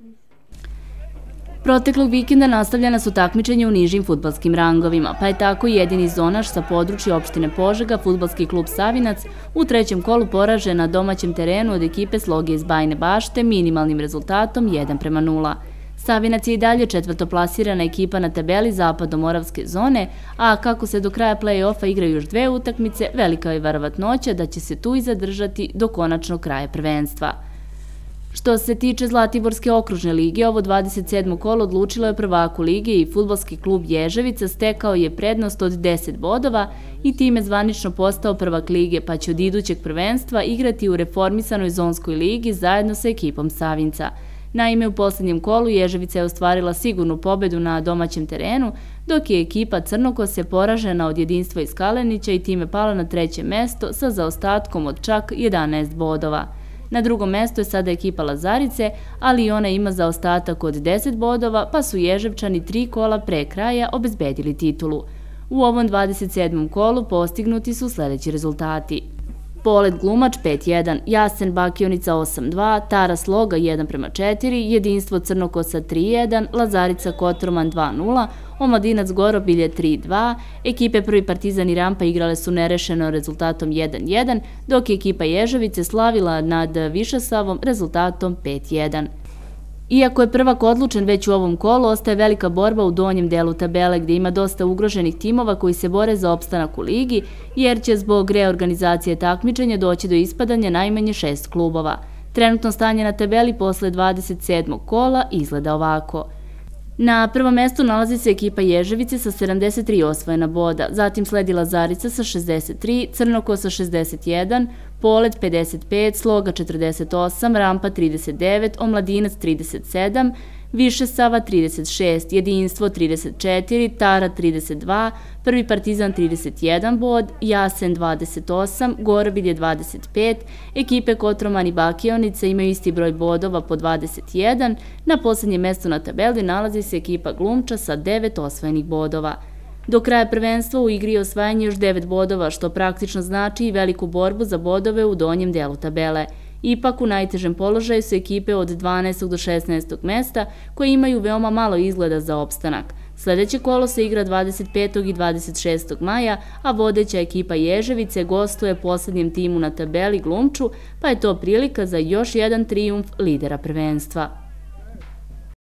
Proteklog vikenda nastavljena su takmičenja u nižim fudbalskim rangovima, pa je tako jedini zonaš sa područja opštine Požega, fudbalski klub Savinac, u trećem kolu poražen na domaćem terenu od ekipe Sloge iz Bajine Bašte minimalnim rezultatom 1:0. Savinac je i dalje četvrtoplasirana ekipa na tabeli zapadno-moravske zone, a kako se do kraja play-offa igraju još 2 utakmice, velika je verovatnoća da će se tu i zadržati do konačnog kraja prvenstva. Što se tiče Zlatiborske okružne lige, ovo 27. kolo odlučilo je prvaku lige i fudbalski klub Ježevica stekao je prednost od 10 bodova i time zvanično postao prvak lige, pa će od idućeg prvenstva igrati u reformisanoj zonskoj ligi zajedno sa ekipom Savinca. Naime, u poslednjem kolu Ježevica je ostvarila sigurnu pobedu na domaćem terenu, dok je ekipa Crnokose poražena od Jedinstva iz Kalenića i time pala na treće mesto sa zaostatkom od čak 11 bodova. Na drugom mestu je sada ekipa Lazarice, ali i ona ima zaostatak od 10 bodova, pa su Ježevčani 3 kola pre kraja obezbedili titulu. U ovom 27. kolu postignuti su sledeći rezultati. Polet Glumač 5:1, Jasen Bakionica 8:2, Tara Sloga 1:4, Jedinstvo Crnokosa 3:1, Lazarica Kotorman 2:0, Omladinac Gorobilje 3:2, ekipe Prvi Partizan i Rampa igrale su nerešeno rezultatom 1:1, dok je ekipa Ježevice slavila nad Višesavom rezultatom 5:1. Iako je prvak odlučen već u ovom kolu, ostaje velika borba u donjem delu tabele gdje ima dosta ugroženih timova koji se bore za opstanak u ligi, jer će zbog reorganizacije takmičenja doći do ispadanja najmanje 6 klubova. Trenutno stanje na tabeli posle 27. kola izgleda ovako. Na prvom mestu nalazi se ekipa Ježevice sa 73 osvojena boda, zatim sledi Lazarica sa 63, Crnokosa 61, Polet 55, Sloga 48, Rampa 39, Omladinac 37, Višesava 36, Jedinstvo 34, Tara 32, Prvi Partizan 31 bod, Jasen 28, Gorobilje 25, ekipe Kotroman i Bakionica imaju isti broj bodova po 21, na poslednjem mestu na tabeli nalazi se ekipa Glumča sa 9 osvojenih bodova. Do kraja prvenstva u igri je osvajanje još 9 bodova, što praktično znači i veliku borbu za bodove u donjem delu tabele. Ipak u najtežem položaju su ekipe od 12. do 16. mesta koje imaju veoma malo izgleda za opstanak. Sledeće kolo se igra 25. i 26. maja, a vodeća ekipa Ježevice gostuje poslednjem timu na tabeli Glumču, pa je to prilika za još jedan trijumf lidera prvenstva.